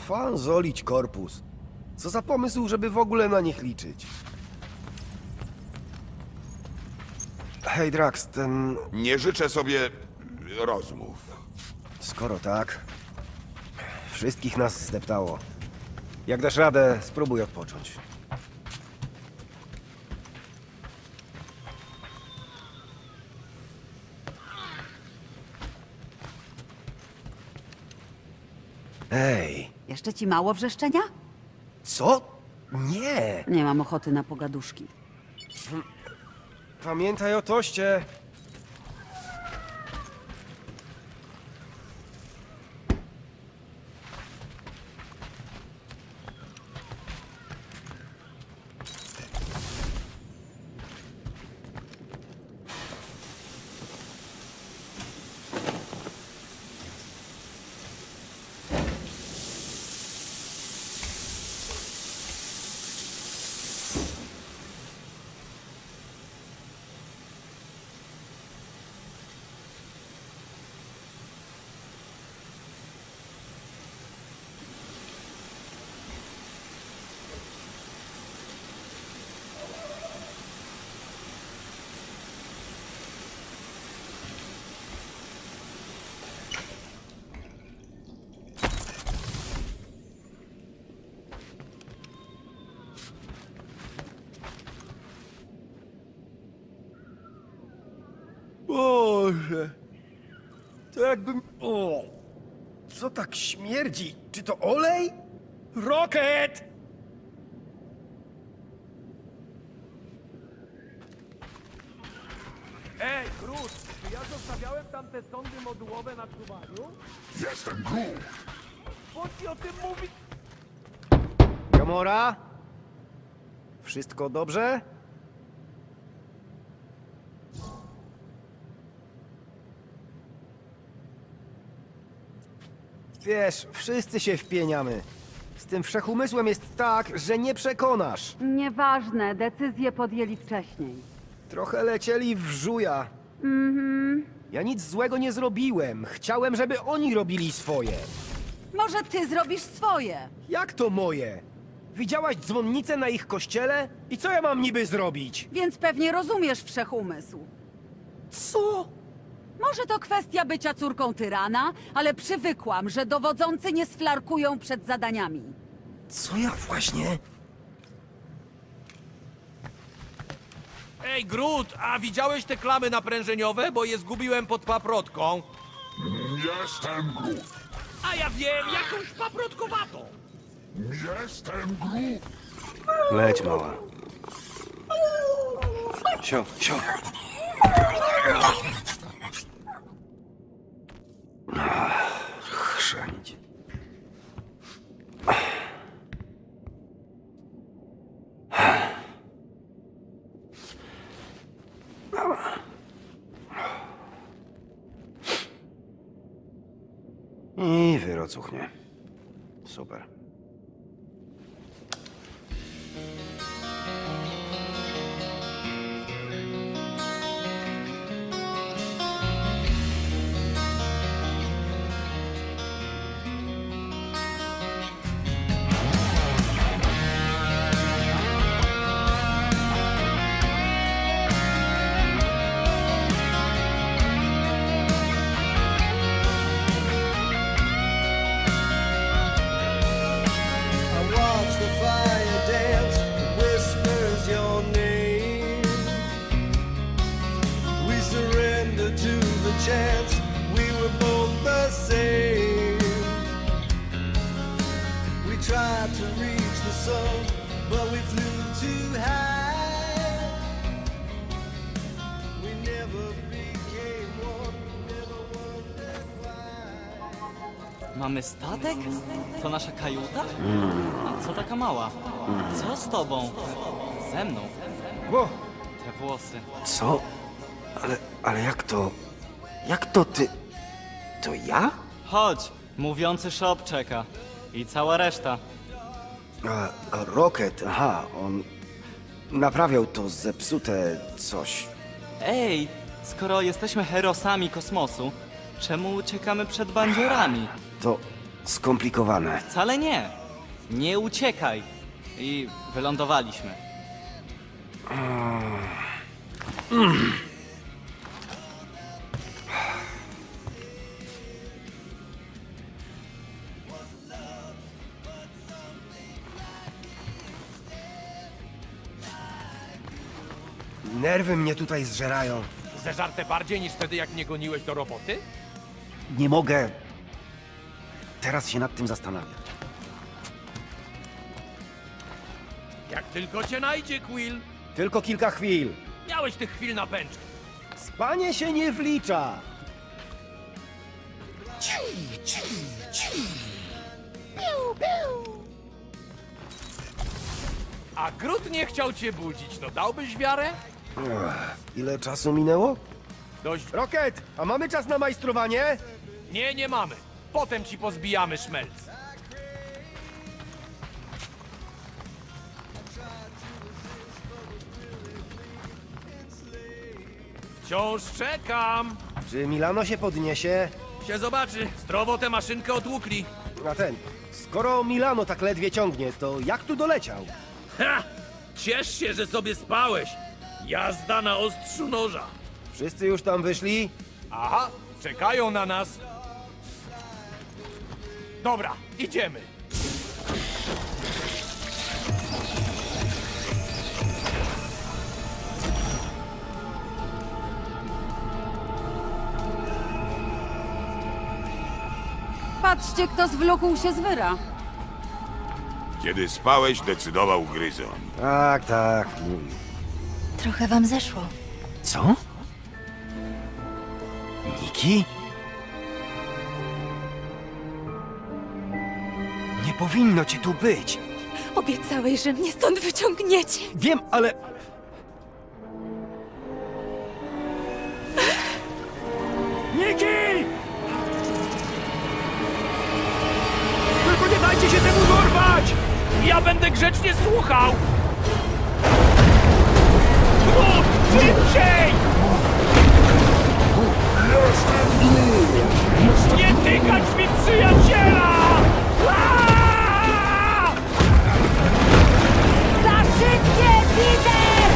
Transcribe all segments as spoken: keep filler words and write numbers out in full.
Fan zolić korpus. Co za pomysł, żeby w ogóle na nich liczyć? Hej, Drax, ten... Nie życzę sobie rozmów. Skoro tak... Wszystkich nas zdeptało. Jak dasz radę, spróbuj odpocząć. Ej, Jeszcze ci mało wrzeszczenia? co? Nie! Nie mam ochoty na pogaduszki. Pamiętaj o toście! Boże, to jakbym... O, co tak śmierdzi? Czy to olej? Rocket! Ej, Groot, czy ja zostawiałem tam te sądy modułowe na czuwaniu? Jestem Groot. Po ci o tym mówić? Gamora? Wszystko dobrze? Wiesz, wszyscy się wpieniamy. Z tym wszechumysłem jest tak, że nie przekonasz. Nieważne, decyzję podjęli wcześniej. Trochę lecieli w żuja. Mhm. Ja nic złego nie zrobiłem. Chciałem, żeby oni robili swoje. Może ty zrobisz swoje? Jak to moje? Widziałaś dzwonnicę na ich kościele? I co ja mam niby zrobić? Więc pewnie rozumiesz wszechumysł. Co? Może to kwestia bycia córką tyrana, ale przywykłam, że dowodzący nie sflarkują przed zadaniami. Co ja właśnie? Ej, Groot, a widziałeś te klamy naprężeniowe? Bo je zgubiłem pod paprotką. Jestem Groot. A ja wiem, jakąś paprotkowatą. Jestem Groot. Leć, mała. Sio, sio. Chrzanić. I wyrocuchnie. Super. Chance, we were both the same. We tried to reach the sun, but we flew too high. We never became one, never wondered why. Mamy statek? To nasza kajuta? A co taka mała? Co z tobą? Ze mną? Ło, Te włosy. co? Ale, ale jak to? Jak to ty? To ja? Chodź, mówiący shop czeka. I cała reszta. A, a Rocket, aha, on naprawiał to zepsute coś. Ej, skoro jesteśmy herosami kosmosu, czemu uciekamy przed bandziorami? To, skomplikowane. Wcale nie. Nie uciekaj. I wylądowaliśmy. Nerwy mnie tutaj zżerają. Zeżarte bardziej niż wtedy, jak mnie goniłeś do roboty? Nie mogę. Teraz się nad tym zastanawiam. Jak tylko cię najdzie, Quill. Tylko kilka chwil. Miałeś tych chwil na pęczkę. Spanie się nie wlicza. A Groot nie chciał cię budzić, no dałbyś wiarę? Ech, ile czasu minęło? Dość... Rocket, a mamy czas na majstrowanie? Nie, nie mamy. Potem ci pozbijamy szmelc. Wciąż czekam. Czy Milano się podniesie? Się zobaczy. Zdrowo tę maszynkę otłukli. A ten, skoro Milano tak ledwie ciągnie, to jak tu doleciał? Ha! Ciesz się, że sobie spałeś. Jazda na ostrzu noża. Wszyscy już tam wyszli? Aha, czekają na nas. Dobra, idziemy. Patrzcie, kto zwlókł się z wyra. Kiedy spałeś, decydował Gryzon. Tak, tak, mówił. Trochę wam zeszło. Co? Niki? Nie powinno cię tu być. Obiecałeś, że mnie stąd wyciągniecie. Wiem, ale... Niki! Tylko nie dajcie się temu dorwać! Ja będę grzecznie słuchał. Groot, szybciej! Nie tykać mi przyjaciela! Aaaa! Za szybkie, Peter!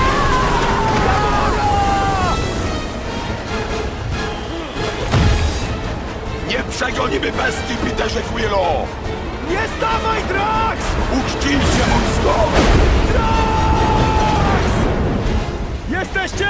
Nie przegonimy bestii, Peterze Quillu! Nie stawaj, Drax! Uczcijcie mój skok! Drax! Jesteście?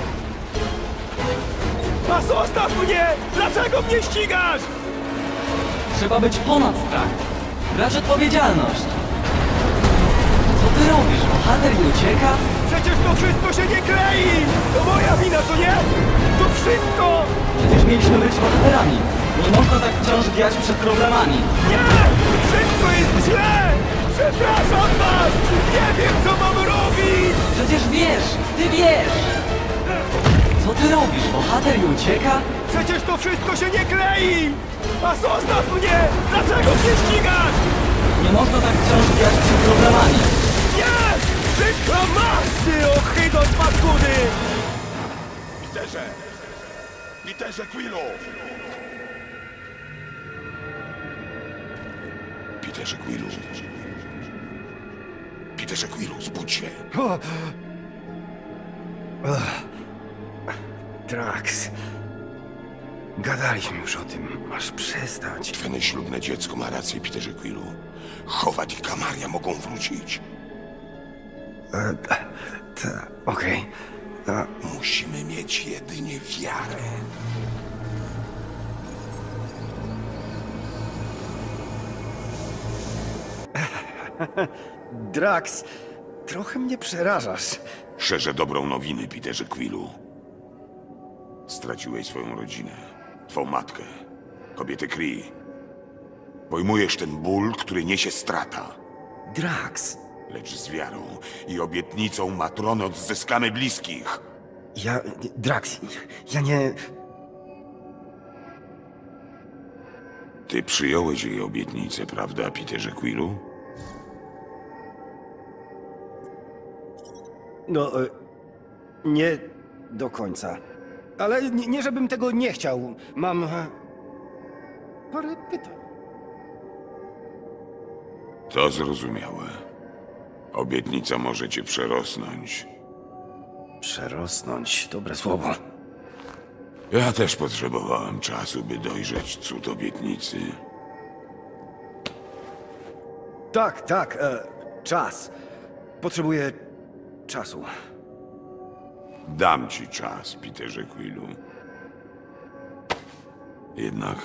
A zostaw mnie! Dlaczego mnie ścigasz? Trzeba być ponad strach. Brać odpowiedzialność. Co ty robisz? Bohater nie ucieka? Przecież to wszystko się nie klei! To moja wina, co nie? To wszystko! Przecież mieliśmy być bohaterami. Nie można tak wciąż wiać przed problemami. Nie! Wszystko jest źle! Przepraszam was! Nie wiem, co mam robić! Przecież wiesz! Ty wiesz! Co ty robisz? Bohater nie ucieka? Przecież to wszystko się nie klei! A zostaw mnie! Dlaczego mnie ścigasz? Nie można tak wciąż wiać przed problemami. Nie! Przykro masz, ty ohydo z paskudy! Peterze! Peterze Quillu! Peterze Quillu! Peterze Quillu, zbudź się! O. Ach. Drax. Gadaliśmy już o tym. Masz przestać. Twe ślubne dziecko ma rację, Peterze Quillu. Howard i Kamaria mogą wrócić. E, ta, okej. Okay. Musimy mieć jedynie wiarę. Drax, trochę mnie przerażasz. Szerzę dobrą nowinę, Peterze Quillu. Straciłeś swoją rodzinę, twą matkę, kobietę Kree. Pojmujesz ten ból, który niesie strata. Drax, Lecz z wiarą i obietnicą Matrony odzyskamy bliskich. ja... Drax, ja nie... Ty przyjąłeś jej obietnicę, prawda, Peterze Quillu? No... e, Nie do końca. Ale nie, nie żebym tego nie chciał. Mam... e, parę pytań. To zrozumiałe. Obietnica może cię przerosnąć. Przerosnąć, dobre słowo. Ja też potrzebowałem czasu, by dojrzeć cud obietnicy. Tak, tak, e, czas. Potrzebuję czasu. Dam ci czas, Peterze Quillu. Jednak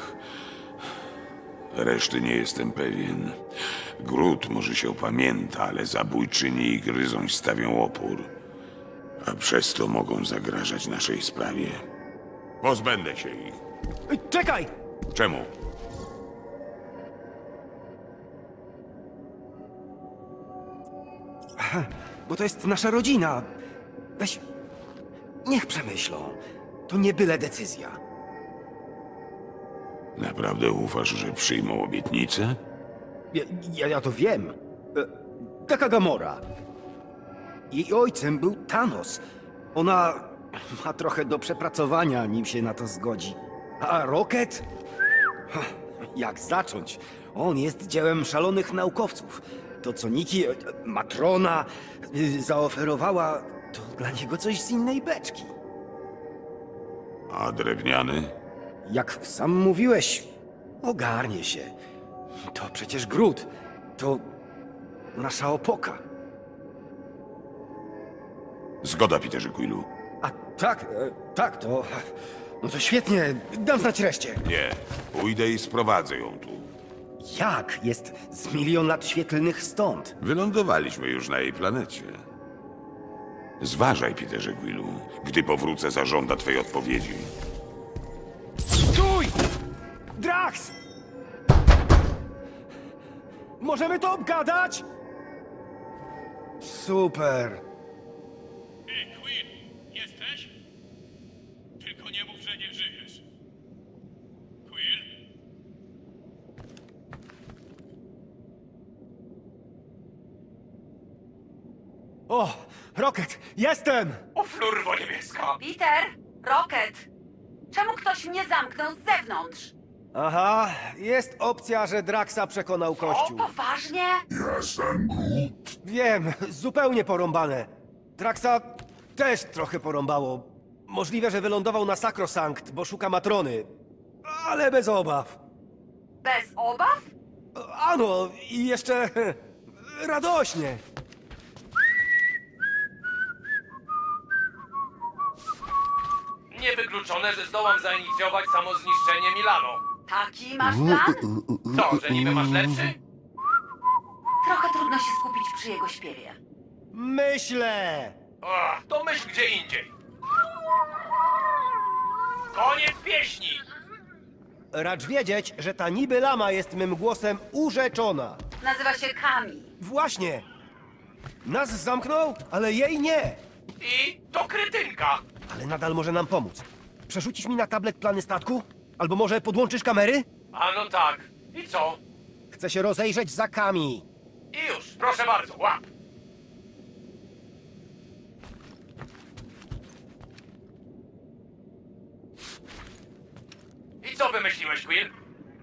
reszty nie jestem pewien. Groot może się opamięta, ale zabójczyni i gryzoń stawią opór. A przez to mogą zagrażać naszej sprawie. Pozbędę się ich. Ej, czekaj! Czemu? Bo to jest nasza rodzina. Weź... Niech przemyślą. To nie byle decyzja. Naprawdę ufasz, że przyjmą obietnicę? Ja, ja, ja to wiem. E, taka Gamora. Jej ojcem był Thanos. Ona ma trochę do przepracowania, nim się na to zgodzi. A Rocket? Ha, jak zacząć? On jest dziełem szalonych naukowców. To, co Nikki, e, Matrona y, zaoferowała, to dla niego coś z innej beczki. A drewniany? Jak sam mówiłeś, ogarnie się. To przecież Groot. To nasza opoka. Zgoda, Peterze Quillu. A tak, e, tak, to... No to świetnie, dam znać reszcie. Nie. Pójdę i sprowadzę ją tu. Jak? Jest z milion lat świetlnych stąd. Wylądowaliśmy już na jej planecie. Zważaj, Peterze Quillu. Gdy powrócę, zażąda twej odpowiedzi. Stój! Drax! Możemy to obgadać? Super. Ej, Quill, jesteś? Tylko nie mów, że nie żyjesz. Quill? O, Rocket, jestem! O, flurwo niebieska! Peter! Rocket! Czemu ktoś mnie zamknął z zewnątrz? Aha, jest opcja, że Draxa przekonał O, Kościół. poważnie? Wiem, zupełnie porąbane. Draxa też trochę porąbało. Możliwe, że wylądował na Sacrosanct, bo szuka Matrony. Ale bez obaw. Bez obaw? Ano, i jeszcze radośnie. Niewykluczone, że zdołam zainicjować samozniszczenie Milano. Taki masz plan? Co, że niby masz lepszy? Trochę trudno się skupić przy jego śpiewie. Myślę. Ach, to myśl gdzie indziej. Koniec pieśni! Racz wiedzieć, że ta niby lama jest mym głosem urzeczona. Nazywa się Kami. Właśnie. Nas zamknął, ale jej nie. I to kretynka. Ale nadal może nam pomóc. Przerzucisz mi na tablet plany statku? Albo może podłączysz kamery? A no tak. I co? Chcę się rozejrzeć za Kami. I już, proszę bardzo, łap. I co wymyśliłeś, Quill?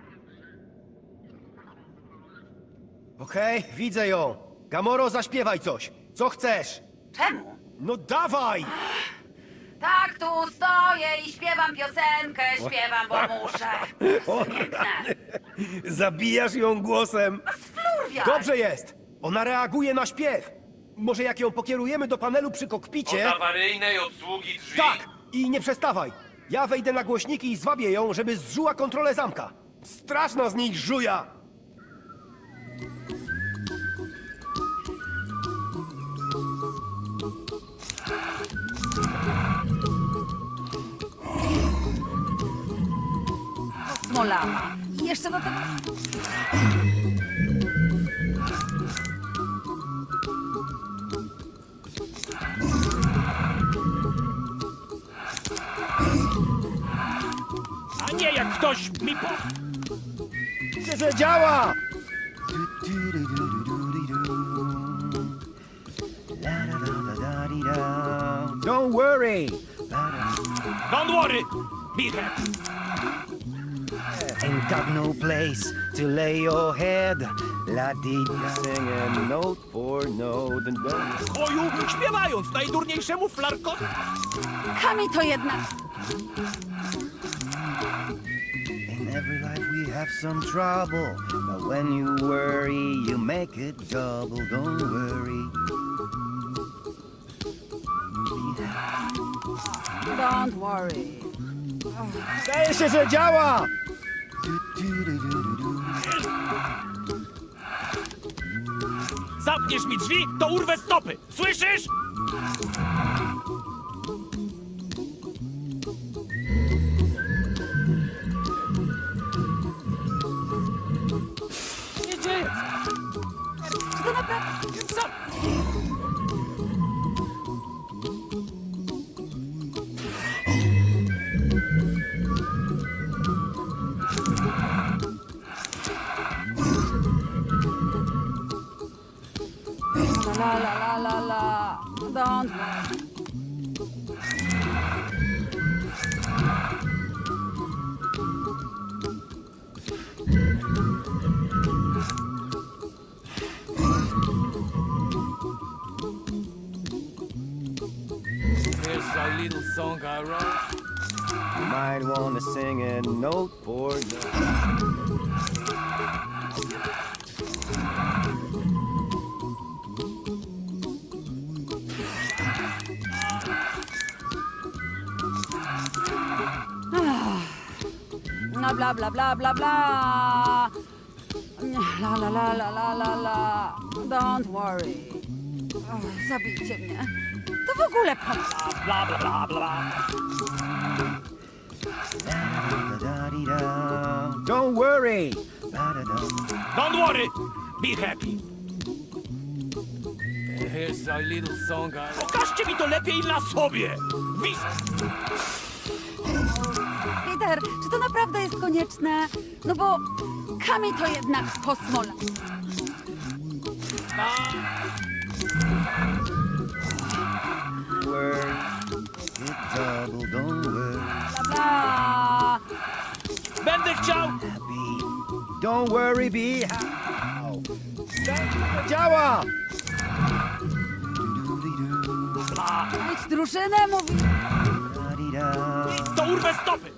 Okej, widzę ją. Gamoro, zaśpiewaj coś. Co chcesz? Czemu? No dawaj! Tak tu stoję i śpiewam piosenkę, śpiewam, bo muszę. Piękne. Zabijasz ją głosem. Sflurwia! Dobrze jest. Ona reaguje na śpiew. Może jak ją pokierujemy do panelu przy Od kokpicie... awaryjnej obsługi drzwi? Tak! I nie przestawaj. Ja wejdę na głośniki i zwabię ją, żeby zżuła kontrolę zamka. Straszna z niej żuja! Smolama. I jeszcze do tego... A nie jak ktoś mi po... Widzę, że działa! Don't worry! Don't worry! Be happy! Ain't got no place to lay your head. La dee singing note for note and don't. Oju, śpiewając najdurniejszemu flarkowi. Kami to jednak... In every life we have some trouble, but when you worry, you make it double. Don't worry. Don't worry. Zdaje się, że działa! Zamkniesz mi drzwi, to urwę stopy. Słyszysz? Nie dzieje się. Czy to naprawdę... Sam. La la la la la. Don't worry. Here's a little song I wrote. You might want to sing it note for note. No bla bla bla bla bla. La la la la la la la. Don't worry. Och, zabijcie mnie. To w ogóle po... Bla, bla, bla, bla. Don't worry. Don't worry. Be happy. Here's a little song I... Pokażcie mi to lepiej na sobie. Wiz... Peter, czy to naprawdę jest konieczne? No bo Kami to jednak kosmola. Worry. It double. Don't worry. Bla bla. Będę chciał... Happy. Don't worry. Be happy. Działa! Mieć drużynę, mówi... To urwę stopy.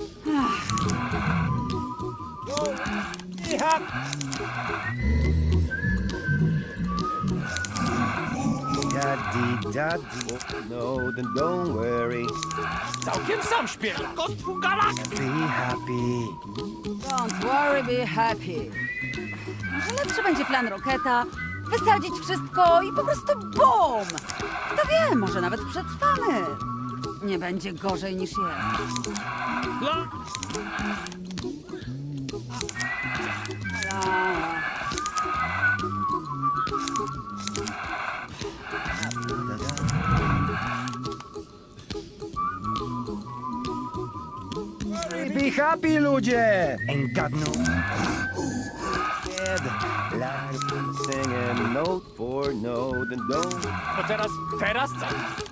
Be happy. Daddy, daddy. No, then don't worry. Całkiem sam śpiewam. Kostku galaktyk. Be happy. Don't worry, be happy. Może lepszy będzie plan Roketa? Wysadzić wszystko i po prostu BUM! Kto wie, może nawet przetrwamy. Nie będzie gorzej niż jest. Bla... La. Be happy, ludzie! Ain't got no head. Like singing note for note and don't To teraz, teraz co?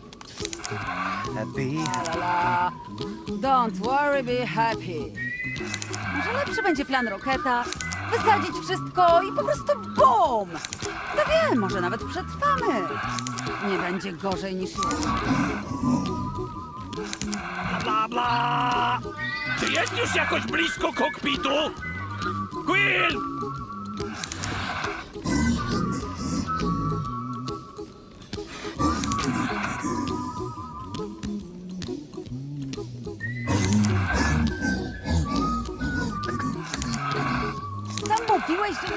be La, la. Don't worry, be happy. Może lepszy będzie plan Roketa? Wysadzić wszystko i po prostu BUM! Kto wie, może nawet przetrwamy. Nie będzie gorzej niż jest. Bla, bla. Czy jest już jakoś blisko kokpitu? Quill! Sam mówiłeś, że...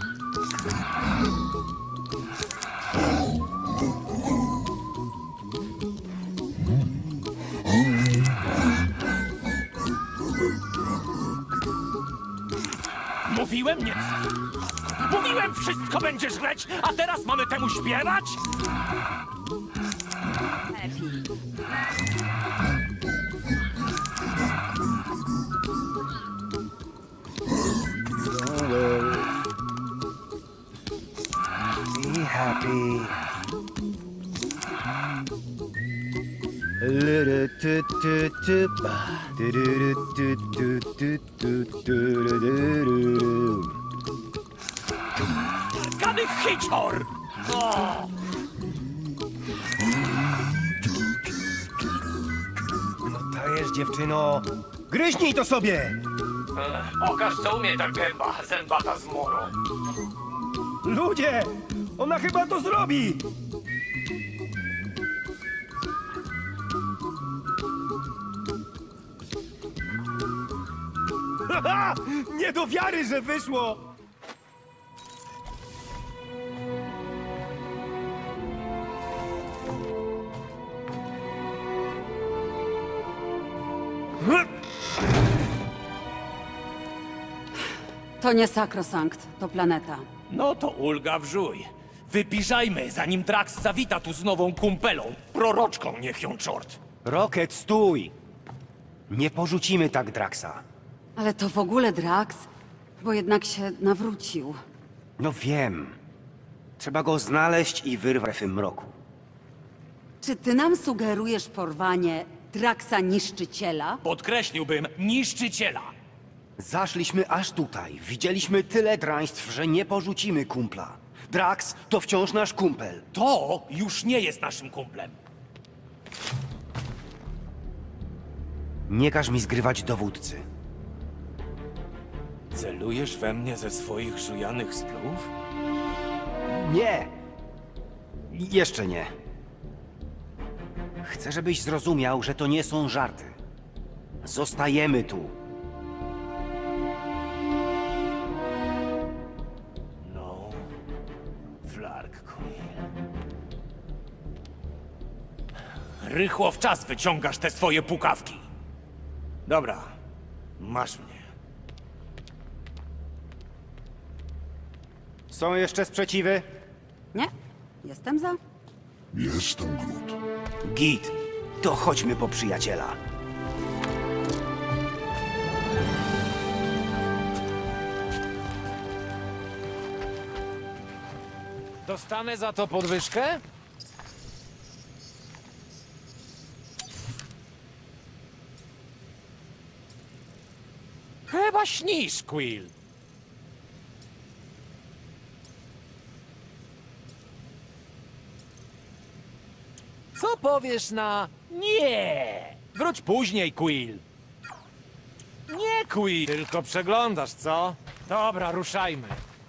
Mówiłem nie. Mówiłem, wszystko będzie żreć, a teraz mamy temu śpiewać? Happy. don't worry. Be happy. A little ty, ty, ty, ty, ba. Tyryry, ty, ty, ty, ty, tyryryry. Gany hicior! O! Dajesz, dziewczyno. Gryźnij to sobie! Pokaż, co umie ta gęba zębata z moro. Ludzie! Ona chyba to zrobi! Haha! Nie do wiary, że wyszło! To nie sakrosankt, to planeta. No to ulga wrzuj. Wypiszajmy, zanim Drax zawita tu z nową kumpelą. Proroczką niech ją czort. Rocket, stój! Nie porzucimy tak Draxa. Ale to w ogóle Drax, bo jednak się nawrócił. No wiem. Trzeba go znaleźć i wyrwać w mroku. Czy ty nam sugerujesz porwanie Draxa Niszczyciela? Podkreśliłbym niszczyciela. Zaszliśmy aż tutaj. Widzieliśmy tyle draństw, że nie porzucimy kumpla. Drax to wciąż nasz kumpel. To już nie jest naszym kumplem. Nie każ mi zgrywać dowódcy. Celujesz we mnie ze swoich żujanych splów? Nie! Jeszcze nie. Chcę, żebyś zrozumiał, że to nie są żarty. Zostajemy tu. No, Flark Quill. Rychło w czas wyciągasz te swoje pukawki. Dobra, masz mnie. Są jeszcze sprzeciwy? Nie? Jestem za. Jestem Groot. Git, to chodźmy po przyjaciela. Dostanę za to podwyżkę? Chyba śnisz, Quill. Co powiesz na nie? Wróć później, Quill. Nie, Quill. Tylko przeglądasz, co? Dobra, ruszajmy.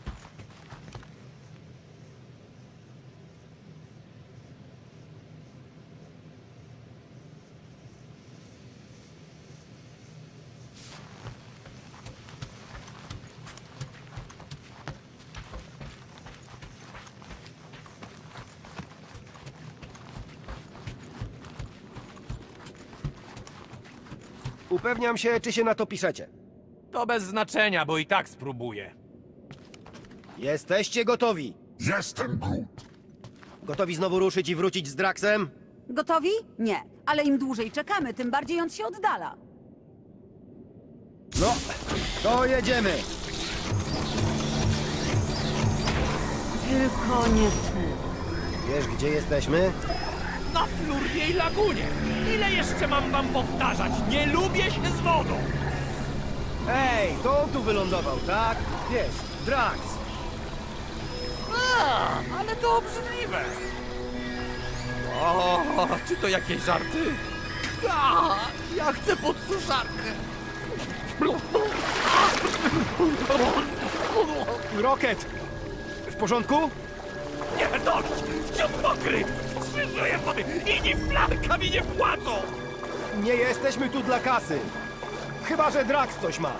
Upewniam się, czy się na to piszecie. To bez znaczenia, bo i tak spróbuję. Jesteście gotowi? Jestem Groot. Gotowi znowu ruszyć i wrócić z Draxem? Gotowi? Nie. Ale im dłużej czekamy, tym bardziej on się oddala. No, to jedziemy. Tylko nie tu. Wiesz, gdzie jesteśmy? Na Flurskiej Lagunie! Ile jeszcze mam wam powtarzać? Nie lubię się z wodą! Ej, to on tu wylądował, tak? Wiesz, Drax. A, ale to obrzydliwe! O, czy to jakieś żarty? A, ja chcę pod suszarkę! Rocket! W porządku? Nie, dość! Wciąż mokry! Krzyżuję wody! Inni flarka mi nie płacą! Nie jesteśmy tu dla kasy. Chyba że Drax coś ma.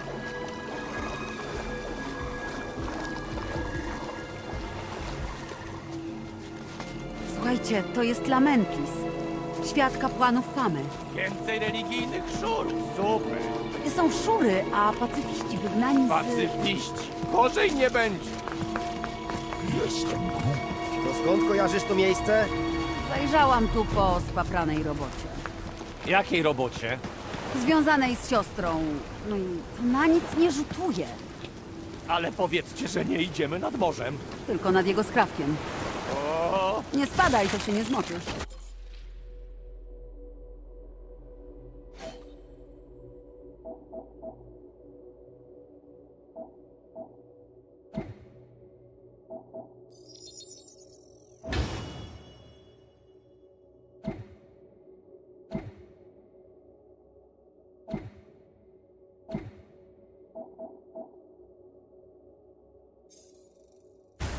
Słuchajcie, to jest Lamentis. Świat kapłanów Pamy. Więcej religijnych szurów! Super! To nie są szury, a pacyfiści wygnani z... Pacyfiści! Gorzej nie będzie! Jestem Groot. To skąd kojarzysz to miejsce? Zajrzałam tu po spapranej robocie. Jakiej robocie? Związanej z siostrą. No i to na nic nie rzutuje. Ale powiedzcie, że nie idziemy nad morzem. Tylko nad jego skrawkiem. O, Nie spadaj, to się nie zmoczysz.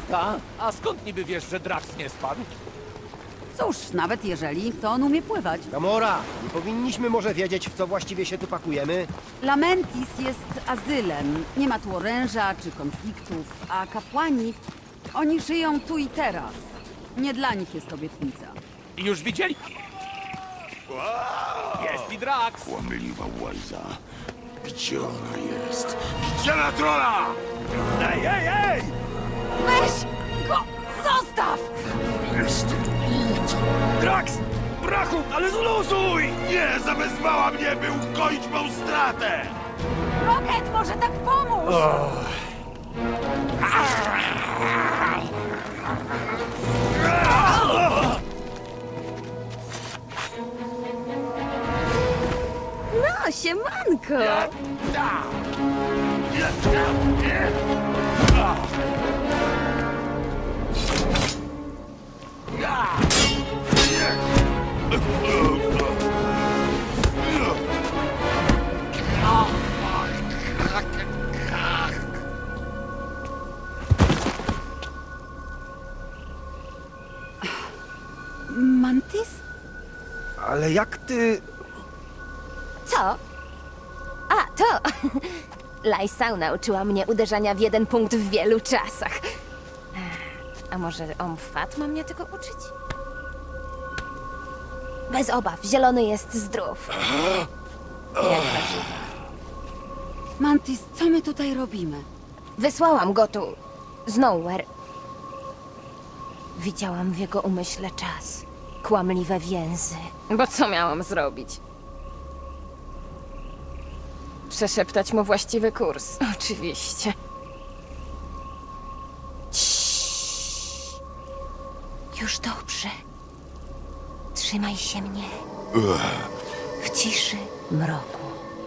Ta? A skąd niby wiesz, że Drax nie spadł? Cóż, nawet jeżeli, to on umie pływać. Gamora, nie powinniśmy może wiedzieć, w co właściwie się tu pakujemy? Lamentis jest azylem. Nie ma tu oręża czy konfliktów, a kapłani, oni żyją tu i teraz. Nie dla nich jest obietnica. I już widzieli. Jest i Drax! Kłamliwa łajza. Gdzie ona jest? Gdzie na trola? Ej, ej, ej! Weź go! Zostaw! Jestem Groot. Drax! Brachu, ale zluzuj! Nie, zawezwała mnie, by ukoić mą stratę! Rocket, może tak pomóż! No, siemanko! Mantis? Ale jak ty... Co? A, to... Lysau nauczyła mnie uderzania w jeden punkt w wielu czasach. A może Omfat ma mnie tego uczyć? Bez obaw, zielony jest zdrów. Jak warzywa. Mantis, co my tutaj robimy? Wysłałam go tu, z Nowhere. Widziałam w jego umyśle czas. Kłamliwe więzy. Bo co miałam zrobić? Przeszeptać mu właściwy kurs. Oczywiście. Ciii. Już dobrze. Trzymaj się mnie. W ciszy mroku.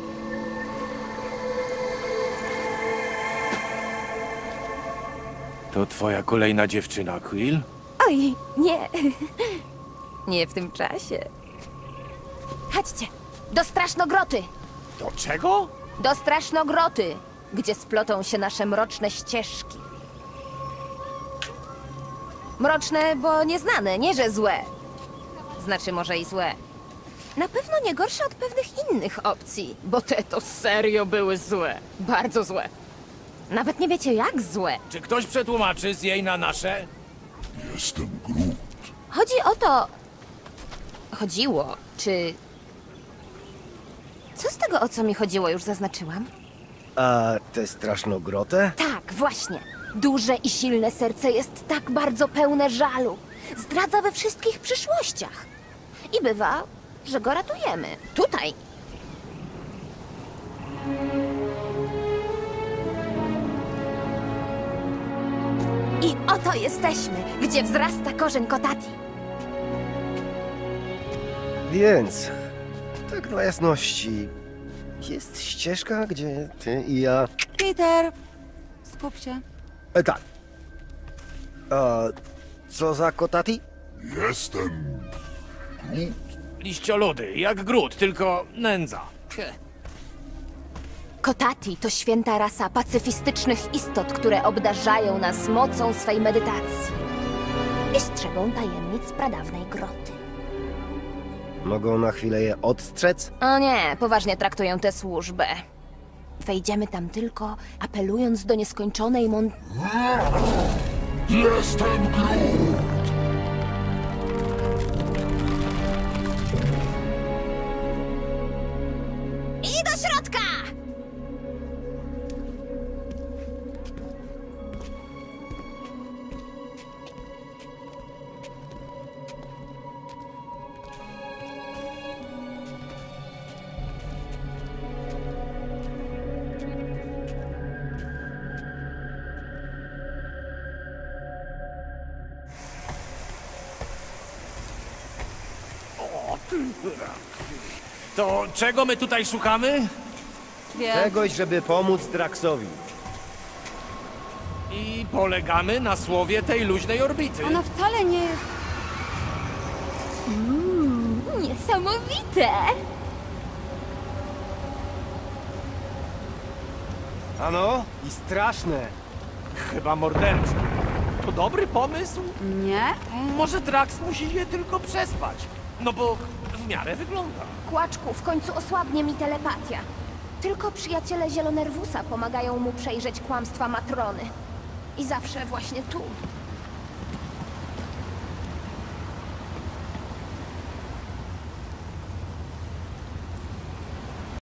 To twoja kolejna dziewczyna, Quill? Oj, nie. Nie w tym czasie. Chodźcie, do Strasznogroty. Do czego? Do Strasznogroty, gdzie splotą się nasze mroczne ścieżki. Mroczne, bo nieznane, nie że złe. Znaczy może i złe. Na pewno nie gorsze od pewnych innych opcji, bo te to serio były złe. Bardzo złe. Nawet nie wiecie jak złe. Czy ktoś przetłumaczy z jej na nasze? Jestem Groot. Chodzi o to... Chodziło, czy... Co z tego, o co mi chodziło, już zaznaczyłam? A tę straszną grotę? Tak, właśnie. Duże i silne serce jest tak bardzo pełne żalu. Zdradza we wszystkich przyszłościach. I bywa, że go ratujemy. Tutaj. I oto jesteśmy, gdzie wzrasta korzeń Kotati. Więc, tak dla jasności, jest ścieżka, gdzie ty i ja... Peter, skup się. E, tak. A co za Kotati? Jestem Groot. Liścioludy, jak Groot, tylko nędza. Kotati to święta rasa pacyfistycznych istot, które obdarzają nas mocą swej medytacji i strzegą tajemnic pradawnej groty. Mogą na chwilę je odstrzec? O nie, poważnie traktują tę służbę. Wejdziemy tam tylko apelując do nieskończonej mon... Jestem Groot. I do środka! To czego my tutaj szukamy? Wiem. Czegoś, żeby pomóc Draxowi. I polegamy na słowie tej luźnej orbity. Ona wcale nie jest... Niesamowite! Ano? I straszne. Chyba mordercze. To dobry pomysł? Nie? Może Drax musi je tylko przespać. No bo w miarę wygląda. Kłaczku, w końcu osłabnie mi telepatia. Tylko przyjaciele Zielonerwusa pomagają mu przejrzeć kłamstwa Matrony. I zawsze właśnie tu.